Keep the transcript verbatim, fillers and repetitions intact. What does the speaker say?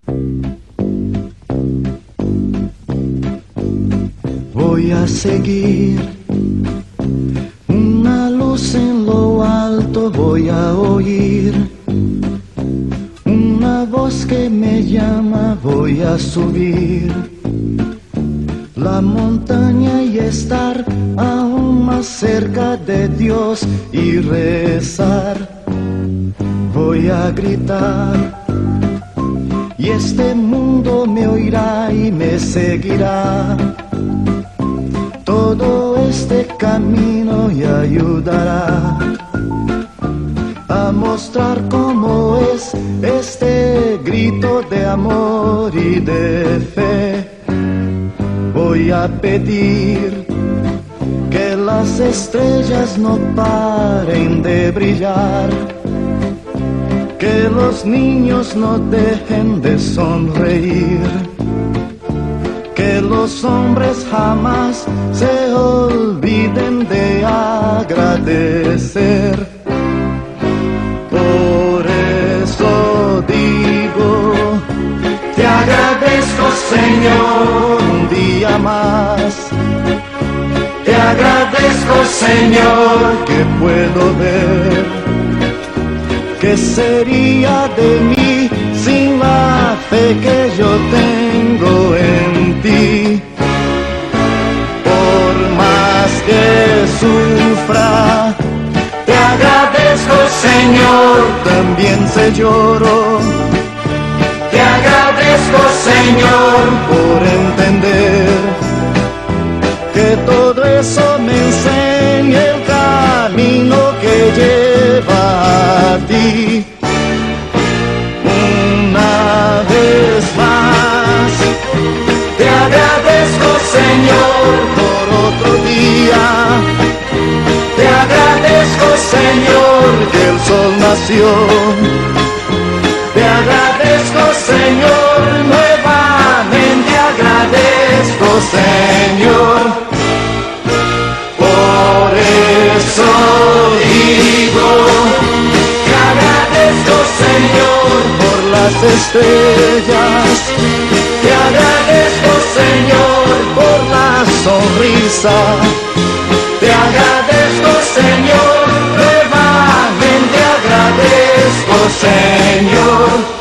Voy a seguir una luz en lo alto, voy a oír una voz que me llama, voy a subir la montaña y estar aún más cerca de Dios y rezar. Voy a gritar y este mundo me oirá y me seguirá. Todo este camino y ayudará a mostrar cómo es este grito de amor y de fe. Voy a pedir que las estrellas no paren de brillar, que los niños no dejen de sonreír, que los hombres jamás se olviden de agradecer. Por eso digo, te agradezco, Señor, un día más. Te agradezco, Señor, que puedo ver. ¿Qué sería de mí sin la fe que yo tengo en ti? Por más que sufra, te agradezco, Señor, también se lloro. Te agradezco, Señor, por entender que todo eso me enseña el camino que lleva a ti. Una vez más, te agradezco, Señor, por otro día. Te agradezco, Señor, que el sol nació. Te agradezco, Señor, nuevamente agradezco, Señor. Por eso digo, te agradezco, Señor, por las estrellas. Te agradezco, Señor, por la sonrisa. Te agradezco, Señor, nuevamente agradezco, Señor.